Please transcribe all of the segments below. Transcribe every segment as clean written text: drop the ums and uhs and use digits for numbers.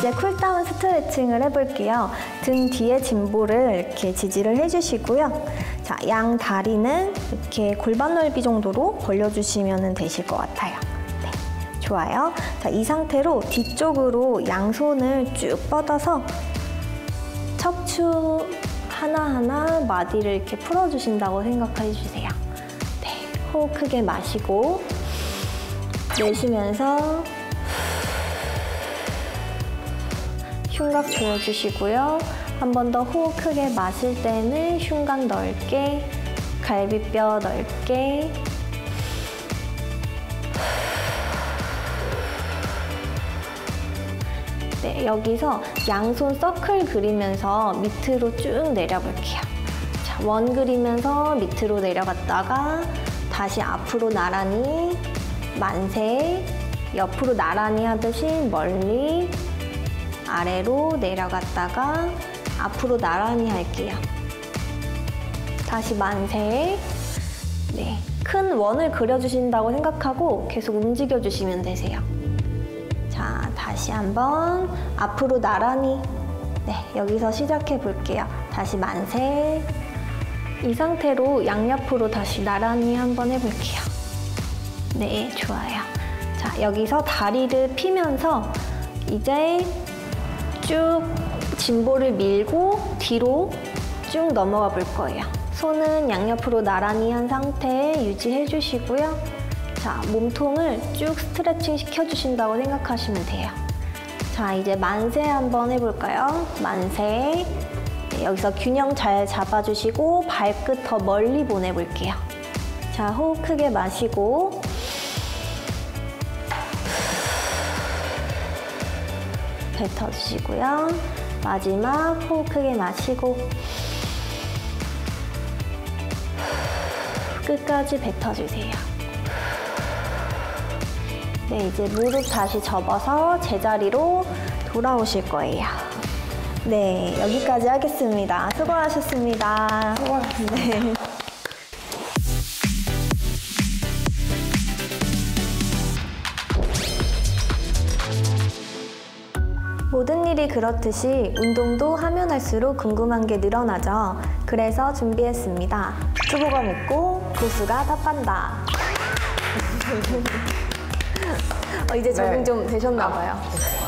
이제 쿨다운 스트레칭을 해볼게요. 등 뒤에 짐볼을 이렇게 지지를 해주시고요. 자, 양 다리는 이렇게 골반 넓이 정도로 벌려주시면 되실 것 같아요. 네, 좋아요. 자, 이 상태로 뒤쪽으로 양손을 쭉 뻗어서 척추 하나하나 마디를 이렇게 풀어주신다고 생각해 주세요. 네, 호흡 크게 마시고 내쉬면서 흉곽 조여주시고요. 한 번 더 호흡 크게 마실 때는 흉곽 넓게, 갈비뼈 넓게. 네, 여기서 양손 서클 그리면서 밑으로 쭉 내려볼게요. 자, 원 그리면서 밑으로 내려갔다가 다시 앞으로 나란히 만세, 옆으로 나란히 하듯이 멀리 아래로 내려갔다가 앞으로 나란히 할게요. 다시 만세. 네, 큰 원을 그려주신다고 생각하고 계속 움직여주시면 되세요. 자, 다시 한번 앞으로 나란히. 네, 여기서 시작해 볼게요. 다시 만세. 이 상태로 양옆으로 다시 나란히 한번 해볼게요. 네, 좋아요. 자, 여기서 다리를 펴면서 이제 쭉 짐볼을 밀고 뒤로 쭉 넘어가 볼 거예요. 손은 양옆으로 나란히 한 상태 유지해 주시고요. 자, 몸통을 쭉 스트레칭 시켜주신다고 생각하시면 돼요. 자, 이제 만세 한번 해볼까요? 만세. 네, 여기서 균형 잘 잡아주시고 발끝 더 멀리 보내볼게요. 자, 호흡 크게 마시고 뱉어주시고요. 마지막 호흡 크게 마시고 끝까지 뱉어주세요. 네, 이제 무릎 다시 접어서 제자리로 돌아오실 거예요. 네, 여기까지 하겠습니다. 수고하셨습니다. 수고하셨습니다. 네. 모든 일이 그렇듯이 운동도 하면 할수록 궁금한 게 늘어나죠. 그래서 준비했습니다. 초보가 묻고 고수가 답한다. 이제 적응 좀 되셨나 봐요.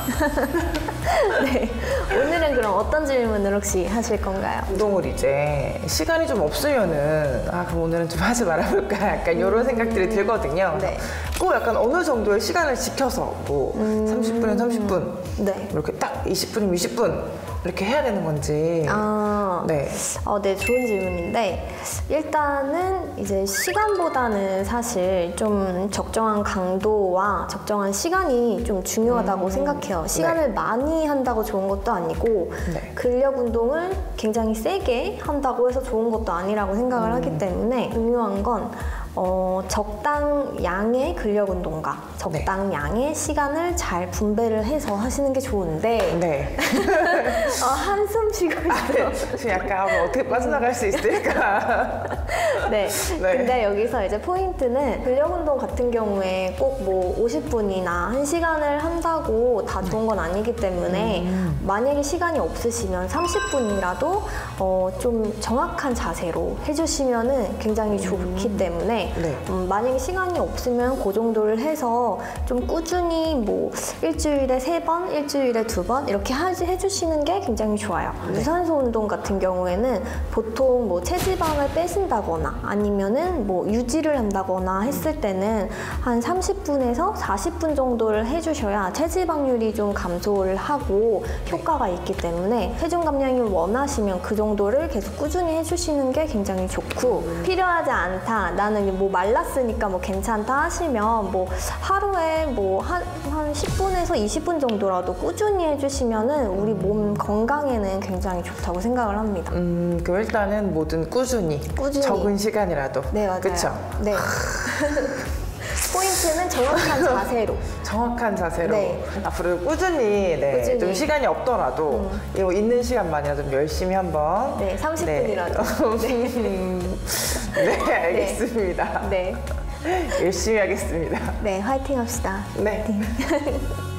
네, 오늘은 그럼 어떤 질문을 혹시 하실 건가요? 운동을 이제 시간이 좀 없으면은 그럼 오늘은 좀 하지 말아볼까 약간 이런 생각들이 들거든요. 네. 꼭 약간 어느 정도의 시간을 지켜서 뭐 30분이면 30분 네. 이렇게 딱 20분이면 20분 이렇게 해야 되는 건지. 네. 네, 좋은 질문인데 일단은 이제 시간보다는 사실 좀 적정한 강도와 적정한 시간이 좀 중요하다고 생각해요. 시간을 네. 많이 한다고 좋은 것도 아니고 네. 근력 운동을 굉장히 세게 한다고 해서 좋은 것도 아니라고 생각을 하기 때문에 중요한 건 적당 양의 근력 운동과 적당 네. 양의 시간을 잘 분배를 해서 하시는 게 좋은데 네. 한숨 쉬고 있어요. 지금 약간 어떻게 빠져나갈 수 있을까? 네. 네. 근데 여기서 이제 포인트는 근력 운동 같은 경우에 꼭 뭐 50분이나 1시간을 한다고 다 좋은 건 아니기 때문에 만약에 시간이 없으시면 30분이라도 좀 정확한 자세로 해주시면은 굉장히 좋기 때문에 네. 만약에 시간이 없으면 그 정도를 해서 좀 꾸준히 뭐 일주일에 3번, 일주일에 2번 이렇게 해주시는 게 굉장히 좋아요. 네. 유산소 운동 같은 경우에는 보통 뭐 체지방을 빼신다거나 아니면은 뭐 유지를 한다거나 했을 때는 한 30분에서 40분 정도를 해주셔야 체지방률이 좀 감소를 하고 효과가 있기 때문에 체중 감량을 원하시면 그 정도를 계속 꾸준히 해주시는 게 굉장히 좋고 필요하지 않다. 나는 뭐 말랐으니까 뭐 괜찮다 하시면 뭐 하루에 뭐 한 10분에서 20분 정도라도 꾸준히 해주시면은 우리 몸 건강에는 굉장히 좋다고 생각을 합니다. 그럼 일단은 뭐든 꾸준히 적은 시간이라도. 네, 맞아요. 그쵸? 네. 포인트는 정확한 자세로. 정확한 자세로. 네. 앞으로 꾸준히, 네, 꾸준히 좀 시간이 없더라도 이거 있는 시간만이라도 좀 열심히 한번. 네, 30분이라도. 네. 네, 알겠습니다. 네. 열심히 하겠습니다. 네, 화이팅 합시다. 네. 네.